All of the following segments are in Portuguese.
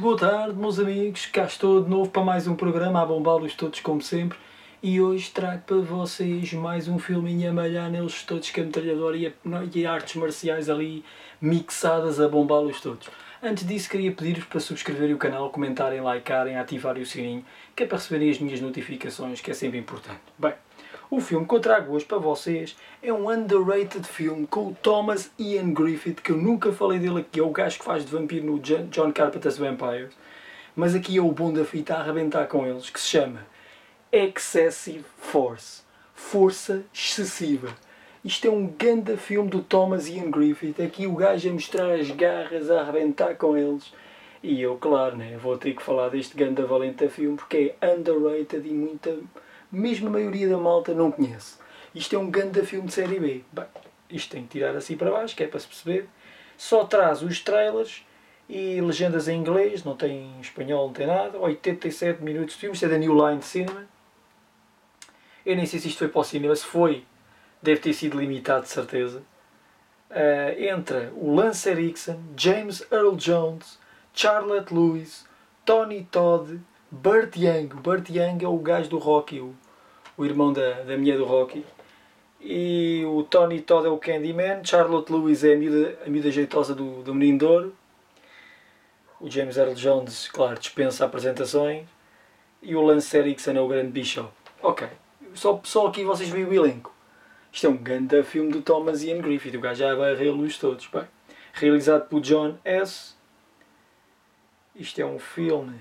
boa tarde, meus amigos, cá estou de novo para mais um programa, a bombá-los todos como sempre, e hoje trago para vocês mais um filminho a malhar neles todos, com a metralhadora e artes marciais ali mixadas a bombá-los todos. Antes disso queria pedir-vos para subscreverem o canal, comentarem, likarem, ativarem o sininho, que é para receberem as minhas notificações, que é sempre importante. Bem, o filme que eu trago hoje para vocês é um underrated filme com o Thomas Ian Griffith, que eu nunca falei dele aqui, é o gajo que faz de vampiro no John Carpenter's Vampires, mas aqui é o bom da fita a arrebentar com eles, que se chama Excessive Force, Força Excessiva. Isto é um ganda filme do Thomas Ian Griffith, aqui o gajo a mostrar as garras, a arrebentar com eles. E eu, claro, né, vou ter que falar deste ganda valente filme, porque é underrated e mesmo a maioria da malta não conhece. Isto é um ganda filme de série B. Bem, isto tem que tirar assim para baixo, que é para se perceber. Só traz os trailers e legendas em inglês, não tem espanhol, não tem nada. 87 minutos de filme, isto é da New Line Cinema. Eu nem sei se isto foi para o cinema, se foi, deve ter sido limitado de certeza. Entra o Lance Henriksen, James Earl Jones, Charlotte Lewis, Tony Todd, Burt Young. O Burt Young é o gajo do Rocky, o irmão da mulher do Rocky. E o Tony Todd é o Candyman, Charlotte Lewis é a miúda jeitosa do Menino de Ouro. O James Earl Jones, claro, dispensa apresentações. E o Lance Henriksen é o grande Bishop. Ok, só aqui vocês veem o elenco. Isto é um grande filme do Thomas Ian Griffith, o gajo já vai reê-los todos. Bem, realizado por John S. Isto é um filme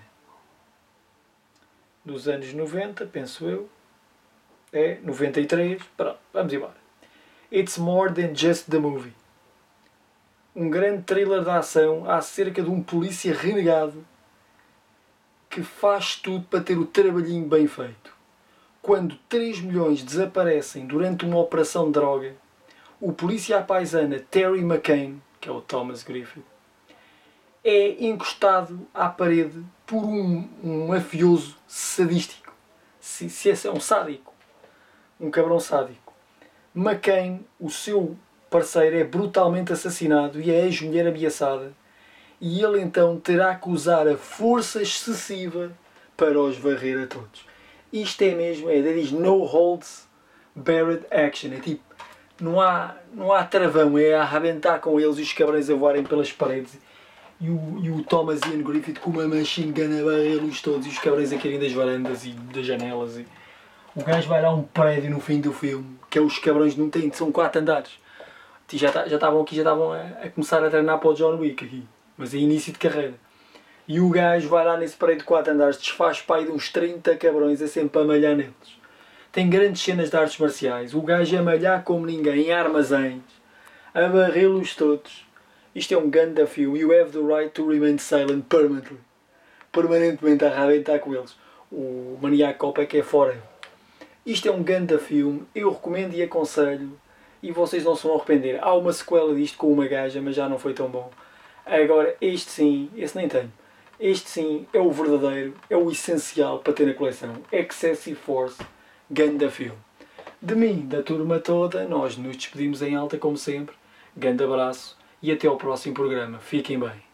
dos anos 90, penso eu. É, 93. Pronto, vamos embora. It's More Than Just the Movie. Um grande thriller de ação acerca de um polícia renegado que faz tudo para ter o trabalhinho bem feito. Quando 3 milhões desaparecem durante uma operação de droga, o polícia à paisana Terry McCain, que é o Thomas Griffith, é encostado à parede por um mafioso sadístico. Se esse é um sádico. Um cabrão sádico. McCain, o seu parceiro, é brutalmente assassinado e a ex-mulher ameaçada. E ele então terá que usar a força excessiva para os varrer a todos. Isto é mesmo, diz no holds barred action. É tipo, não há travão, é a arrebentar com eles e os cabrões a voarem pelas paredes. E o Thomas Ian Griffith com uma machine gun a varrer-los todos e os cabrões a caírem das varandas e das janelas. E o gajo vai lá a um prédio no fim do filme, que é os cabrões não têm, são 4 andares. Já estavam a começar a treinar para o John Wick aqui, mas é início de carreira. E o gajo vai lá nesse prédio de 4 andares, desfaz pai de uns 30 cabrões, é sempre a malhar neles. Tem grandes cenas de artes marciais, o gajo a malhar como ninguém, em armazéns, a varrê-los todos. Isto é um grande filme. You have the right to remain silent permanently. Permanentemente a arrebentar com eles. O Maniac Cop é que é fora. Isto é um grande filme, eu recomendo e aconselho, e vocês não se vão arrepender. Há uma sequela disto com uma gaja, mas já não foi tão bom. Agora, este sim, esse nem tenho. Este sim é o verdadeiro, é o essencial para ter na coleção. Excessive Force, ganda filme. De mim, da turma toda, nós nos despedimos em alta como sempre. Grande abraço e até ao próximo programa. Fiquem bem.